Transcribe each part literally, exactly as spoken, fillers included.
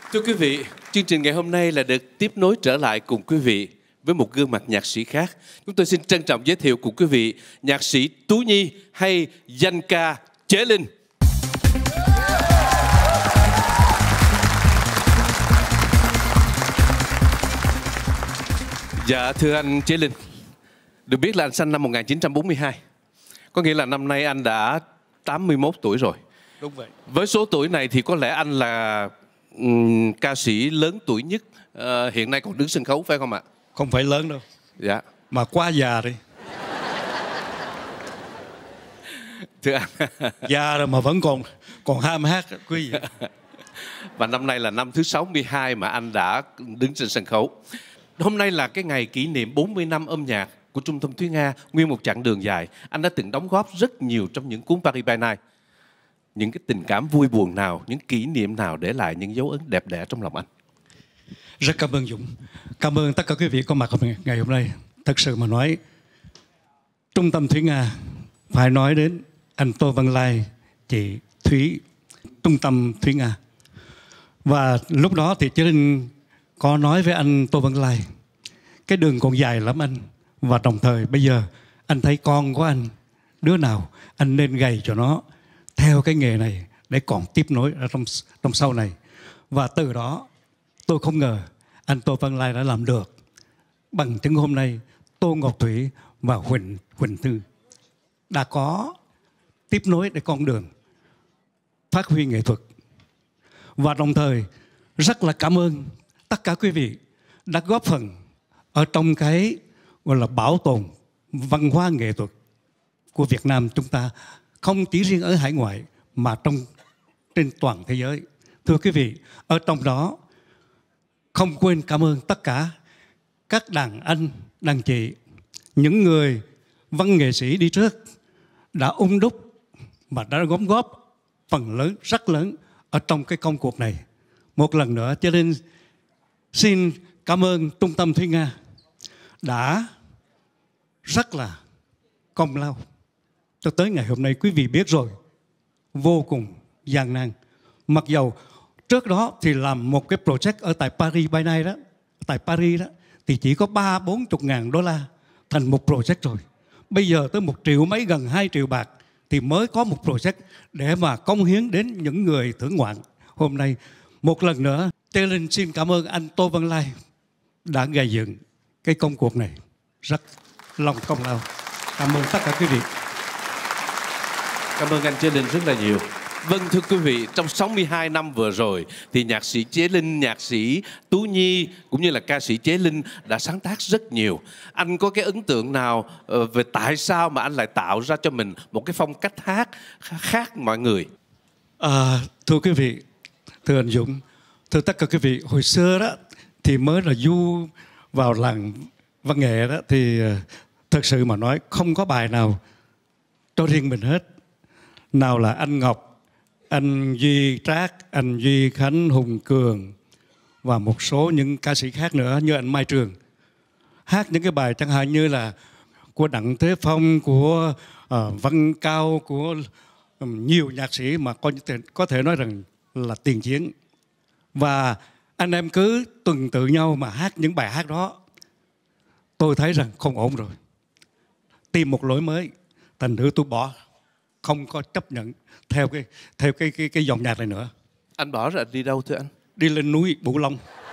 Thưa quý vị, chương trình ngày hôm nay là được tiếp nối trở lại cùng quý vị với một gương mặt nhạc sĩ khác. Chúng tôi xin trân trọng giới thiệu cùng quý vị nhạc sĩ Tú Nhi hay danh ca Chế Linh. Dạ thưa anh Chế Linh, được biết là anh sinh năm một nghìn chín trăm bốn mươi hai. Có nghĩa là năm nay anh đã tám mươi mốt tuổi rồi. Đúng vậy. Với số tuổi này thì có lẽ anh là um, ca sĩ lớn tuổi nhất uh, hiện nay còn đứng sân khấu phải không ạ? Không phải lớn đâu. Dạ. Mà quá già đi. Thưa anh. Già rồi mà vẫn còn còn ham hát quý vị. Và năm nay là năm thứ sáu mươi hai mà anh đã đứng trên sân khấu. Hôm nay là cái ngày kỷ niệm bốn mươi năm âm nhạc của Trung tâm Thúy Nga, nguyên một chặng đường dài. Anh đã từng đóng góp rất nhiều trong những cuốn Paris by Night. Những cái tình cảm vui buồn nào, những kỷ niệm nào để lại những dấu ấn đẹp đẽ trong lòng anh? Rất cảm ơn Dũng. Cảm ơn tất cả quý vị có mặt ngày hôm nay. Thật sự mà nói, Trung tâm Thúy Nga phải nói đến anh Tô Văn Lai, chị Thúy, Trung tâm Thúy Nga. Và lúc đó thì Chế Linh có nói với anh Tô Văn Lai, cái đường còn dài lắm anh. Và đồng thời bây giờ anh thấy con của anh, đứa nào anh nên gầy cho nó theo cái nghề này để còn tiếp nối ở trong, trong sau này. Và từ đó tôi không ngờ anh Tô Văn Lai đã làm được. Bằng chứng hôm nay Tô Ngọc Thủy và Huỳnh Huỳnh Thư đã có tiếp nối để con đường phát huy nghệ thuật. Và đồng thời rất là cảm ơn tất cả quý vị đã góp phần ở trong cái gọi là bảo tồn văn hóa nghệ thuật của Việt Nam chúng ta, không chỉ riêng ở hải ngoại mà trong trên toàn thế giới. Thưa quý vị, ở trong đó không quên cảm ơn tất cả các đàn anh, đàn chị, những người văn nghệ sĩ đi trước đã ung đúc và đã đóng góp phần lớn, rất lớn ở trong cái công cuộc này. Một lần nữa, cho nên xin cảm ơn Trung tâm Thúy Nga đã rất là công lao cho tới ngày hôm nay. Quý vị biết rồi, vô cùng gian nan. Mặc dầu trước đó thì làm một cái project ở tại Paris by Night đó, tại Paris đó, thì chỉ có ba bốn chục ngàn đô la thành một project rồi. Bây giờ tới một triệu mấy, gần hai triệu bạc thì mới có một project để mà cống hiến đến những người thưởng ngoạn. Hôm nay một lần nữa, Tê Linh xin cảm ơn anh Tô Văn Lai đã gây dựng cái công cuộc này. Rất lòng công lao. Cảm ơn tất cả quý vị. Cảm ơn anh Chế Linh rất là nhiều. Vâng thưa quý vị, trong sáu mươi hai năm vừa rồi thì nhạc sĩ Chế Linh, nhạc sĩ Tú Nhi cũng như là ca sĩ Chế Linh đã sáng tác rất nhiều. Anh có cái ấn tượng nào về tại sao mà anh lại tạo ra cho mình một cái phong cách hát khác mọi người? À, thưa quý vị, thưa anh Dũng, thưa tất cả quý vị, hồi xưa đó thì mới là du vào làng văn nghệ đó thì thật sự mà nói không có bài nào cho riêng mình hết. Nào là anh Ngọc, anh Duy Trác, anh Duy Khánh, Hùng Cường và một số những ca sĩ khác nữa như anh Mai Trường. Hát những cái bài chẳng hạn như là của Đặng Thế Phong, của uh, Văn Cao, của um, nhiều nhạc sĩ mà có, có thể nói rằng là tiền chiến. Và anh em cứ tuần tự nhau mà hát những bài hát đó. Tôi thấy rằng không ổn rồi. Tìm một lối mới. Thành thử tôi bỏ, không có chấp nhận theo cái theo cái cái cái dòng nhạc này nữa. Anh bỏ rồi anh đi đâu thưa anh? Đi lên núi Bửu Long.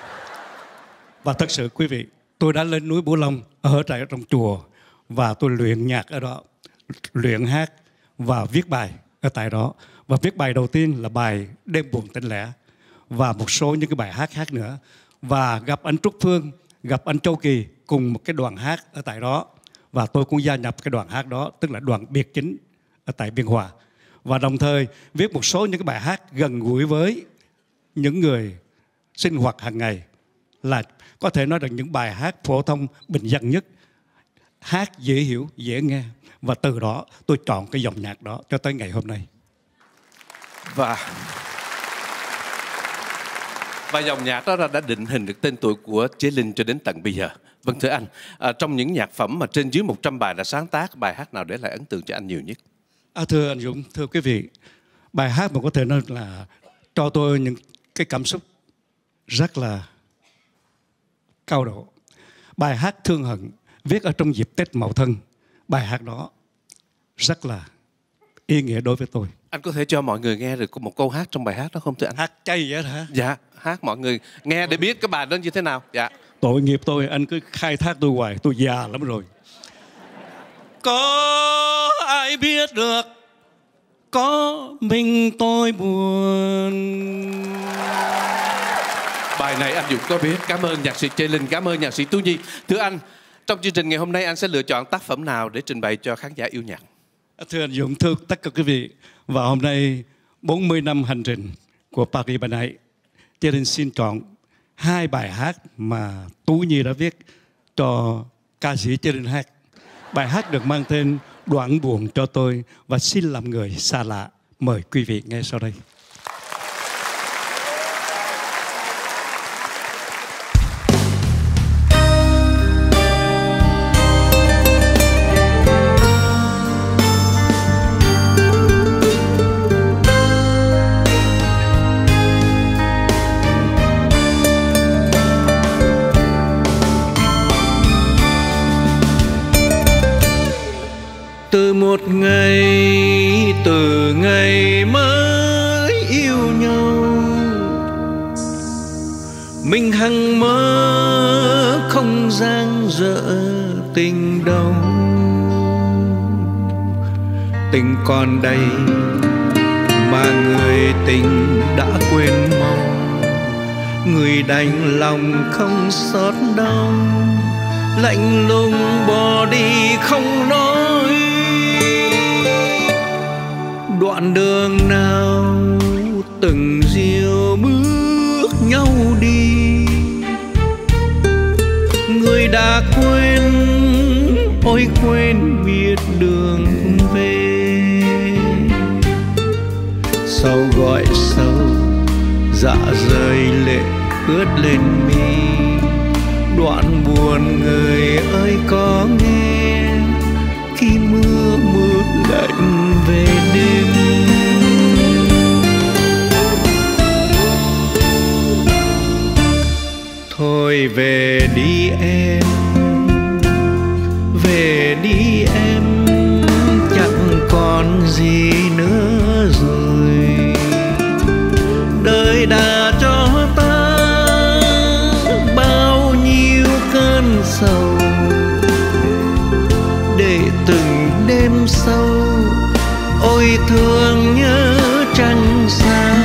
Và thật sự quý vị, tôi đã lên núi Bửu Long ở tại trong chùa và tôi luyện nhạc ở đó, luyện hát và viết bài ở tại đó. Và viết bài đầu tiên là bài Đêm Buồn Tĩnh Lẻ và một số những cái bài hát khác nữa. Và gặp anh Trúc Phương, gặp anh Châu Kỳ cùng một cái đoàn hát ở tại đó. Và tôi cũng gia nhập cái đoàn hát đó, tức là đoàn Biệt Chính ở tại Biên Hòa. Và đồng thời viết một số những cái bài hát gần gũi với những người sinh hoạt hàng ngày, là có thể nói rằng những bài hát phổ thông bình dân nhất, hát dễ hiểu, dễ nghe. Và từ đó tôi chọn cái dòng nhạc đó cho tới ngày hôm nay. Và và dòng nhạc đó đã định hình được tên tuổi của Chế Linh cho đến tận bây giờ. Vâng thưa anh, à, trong những nhạc phẩm mà trên dưới một trăm bài đã sáng tác, bài hát nào để lại ấn tượng cho anh nhiều nhất? À, thưa anh Dũng, thưa quý vị, bài hát mà có thể nói là cho tôi những cái cảm xúc rất là cao độ. Bài hát Thương Hận viết ở trong dịp Tết Mậu Thân. Bài hát đó rất là ý nghĩa đối với tôi. Anh có thể cho mọi người nghe được một câu hát trong bài hát đó không thưa anh? Hát chay vậy hả? Dạ, hát mọi người nghe để biết cái bài đó như thế nào. Dạ. Tội nghiệp tôi, anh cứ khai thác tôi hoài, tôi già lắm rồi. Có ai biết được, có mình tôi buồn. Bài này anh Dũng có biết. Cảm ơn nhạc sĩ Chế Linh, cảm ơn nhạc sĩ Tú Nhi. Thưa anh, trong chương trình ngày hôm nay anh sẽ lựa chọn tác phẩm nào để trình bày cho khán giả yêu nhạc? Thưa anh Dũng, thưa tất cả quý vị, và hôm nay bốn mươi năm hành trình của Paris by Night, Chế Linh xin chọn hai bài hát mà Tú Nhi đã viết cho ca sĩ Chế Linh hát. Bài hát được mang tên Đoạn Buồn Cho Tôi và Xin Làm Người Xa Lạ. Mời quý vị nghe sau đây. Từ một ngày, từ ngày mới yêu nhau, mình hằng mơ không dang dở tình đâu. Tình còn đây mà người tình đã quên mau, người đành lòng không xót đau, lạnh lùng bỏ đi không nói. Đoạn đường nào từng dìu bước nhau đi, người đã quên, ôi quên biết đường về. Sau gọi sâu dạ rời lệ ướt lên mi, đoạn buồn người ơi có nghe khi mưa mưa lạnh về đêm. Thôi về đi em, về đi em, chẳng còn gì nữa rồi. Đời đã cho ta bao nhiêu cơn sầu, để từng đêm sâu ôi thương nhớ chẳng sao.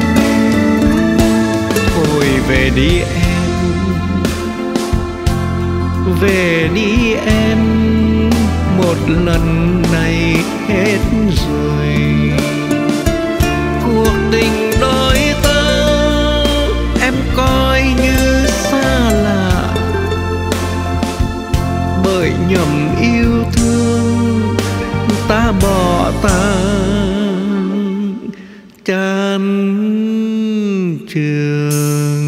Thôi về đi em, về đi em, một lần này hết rồi. Cuộc tình đôi ta em coi như xa lạ, bởi nhầm yêu thương ta bỏ ta chán trường.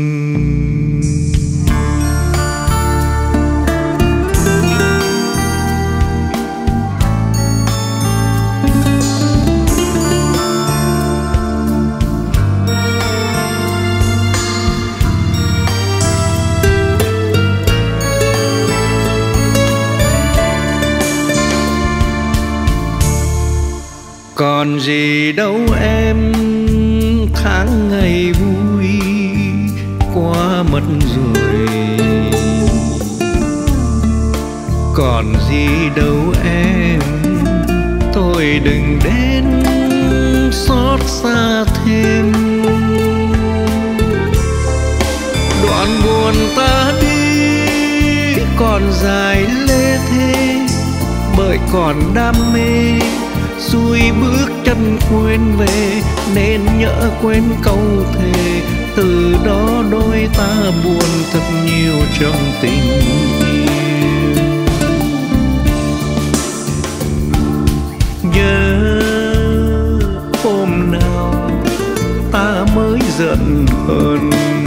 Còn gì đâu em, tháng ngày vui qua mất rồi. Còn gì đâu em, thôi đừng đến xót xa thêm. Đoạn buồn ta đi còn dài lê thế, bởi còn đam mê xuôi bước chân quên về, nên nhỡ quên câu thề. Từ đó đôi ta buồn thật nhiều trong tình yêu. Nhớ hôm nào ta mới giận hờn,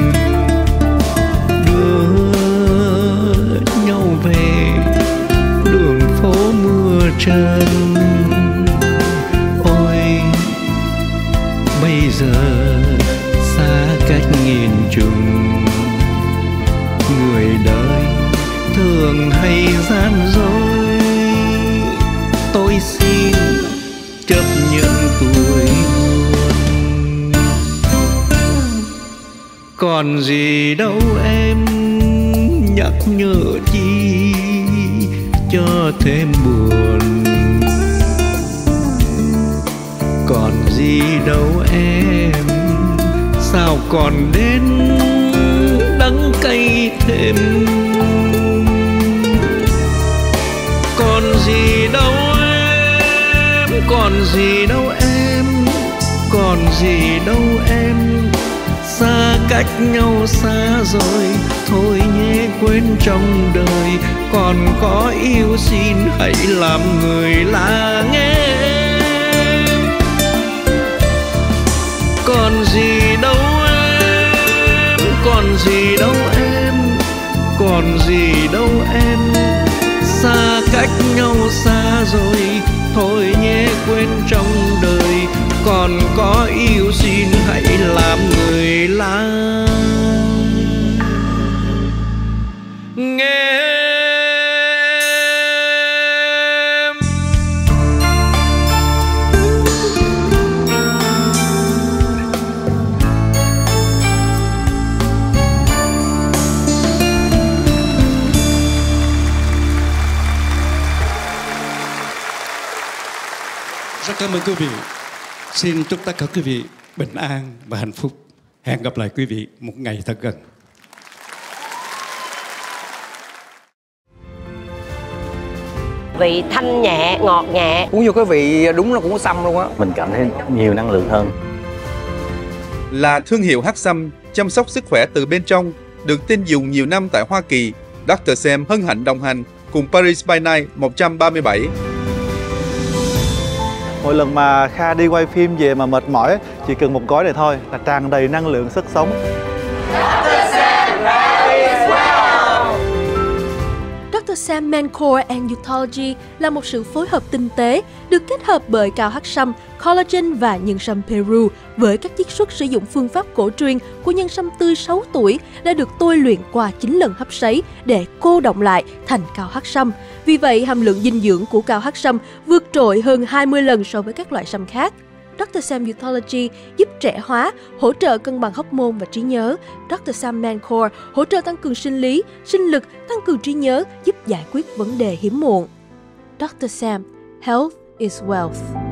đưa nhau về đường phố mưa trơn. Bây giờ xa cách nghìn trùng. Người đời thường hay gian dối, tôi xin chấp nhận tuổi buồn. Còn gì đâu em, nhắc nhở chi cho thêm buồn. Còn gì đâu em, sao còn đến đắng cay thêm. Còn gì đâu em, còn gì đâu em, còn gì đâu em, xa cách nhau xa rồi, thôi nhé quên trong đời. Còn có yêu xin hãy làm người lạ nghe. Còn gì đâu em, còn gì đâu em, còn gì đâu em, xa cách nhau xa rồi, thôi nhé quên trong đời. Còn có yêu xin hãy làm người lạ nghe. Rất cảm ơn quý vị. Xin chúc tất cả quý vị bình an và hạnh phúc. Hẹn gặp lại quý vị một ngày thật gần. Vị thanh nhẹ, ngọt nhẹ. Uống vô cái vị đúng là cũng có sâm luôn á. Mình cảm thấy nhiều năng lượng hơn. Là thương hiệu hát xăm chăm sóc sức khỏe từ bên trong, được tin dùng nhiều năm tại Hoa Kỳ. doctor Sam hân hạnh đồng hành cùng Paris by Night một trăm ba mươi bảy. Mỗi lần mà Kha đi quay phim về mà mệt mỏi, chỉ cần một gói này thôi là tràn đầy năng lượng sức sống. doctor Sam is well. doctor Sam Men-Core and Youthology là một sự phối hợp tinh tế được kết hợp bởi cao hắc sâm, collagen và nhân sâm Peru với các chiết xuất sử dụng phương pháp cổ truyền của nhân sâm tươi sáu tuổi đã được tôi luyện qua chín lần hấp sấy để cô đọng lại thành cao hắc sâm. Vì vậy, hàm lượng dinh dưỡng của cao hắc sâm vượt trội hơn hai mươi lần so với các loại sâm khác. doctor Sam Youthology giúp trẻ hóa, hỗ trợ cân bằng hormone và trí nhớ. doctor Sam Men-Core hỗ trợ tăng cường sinh lý, sinh lực, tăng cường trí nhớ, giúp giải quyết vấn đề hiếm muộn. doctor Sam, Health is Wealth.